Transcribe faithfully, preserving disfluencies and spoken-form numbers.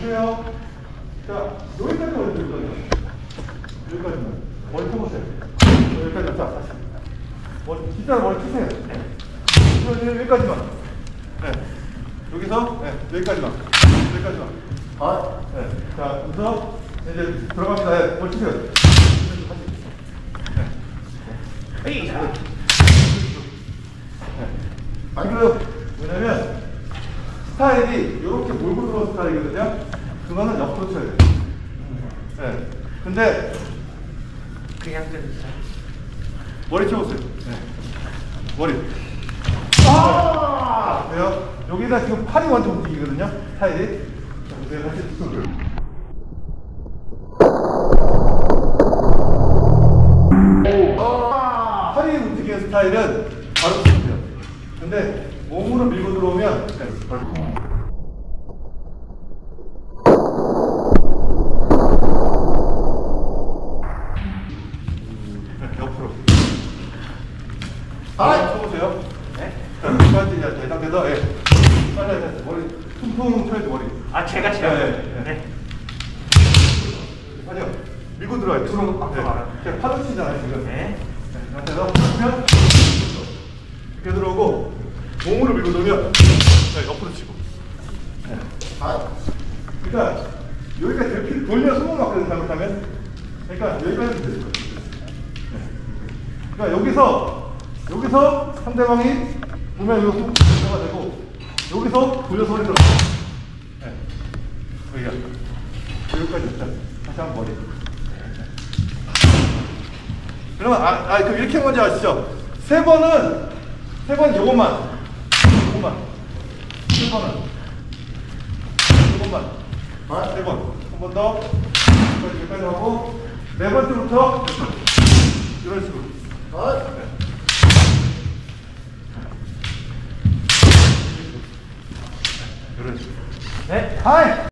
보세요. 자, 여기까지 머리 들고 가요. 여기까지만. 머리 펴보세요. 여기까지만. 자, 다시. 머리, 진짜 머리 펴세요. 네. 여기까지만. 네. 여기서, 네. 여기까지만. 여기까지만. 아, 네. 자, 여기서, 이제 들어갑니다. 네. 머리 펴세요. 네. 네. 아니, 그, 왜냐면, 스타일이 이렇게 몰고 들어온 스타일이거든요. 그거는 옆으로 쳐야 돼요. 네. 근데, 그냥 좀 머리 쳐보세요. 네. 머리. 아! 보세요. 여기가 지금 팔이 완전 움직이거든요. 스타일이. 자, 보세요. 다시 손을. 아! 팔이 움직이는 스타일은 바로 치면 돼요. 근데 몸으로 밀고 들어오면 네, 바로. 옆으로. 아, 쳐보세요. 네? 여기까지 이제 대상돼서, 예. 빨리, 빨리, 머리, 퉁퉁 쳐야지, 머리. 아, 제가 제가. 네, 네. 네. 아니요. 밀고 들어가야 돼. 들어오는 거 네. 제가 팔을 치잖아요, 지금. 네. 네. 그래서, 치면, 이렇게 들어오고, 몸으로 밀고 들어오면, 네, 옆으로 치고. 네. 아. 그러니까, 여기까지 이렇게 돌면 숨을 막거든요, 잘못하면. 그러니까, 여기까지 되는 거예요. 그러니까 여기서 여기서 상대방이 보면 여기서 가 되고 여기서 돌려서 머리 들어. 네. 여기가 여기까지 있자. 다시 한번 머리. 그러면 아, 아 그럼 이렇게 뭔지 아시죠? 세 번은 세 번 요것만 요것만 세 번은 요것만 아, 세 번 한 번 더 여기까지 여기까지 하고 네 번째부터 이런 식으로. 아, 네. 이런 식으로. 네. 하이!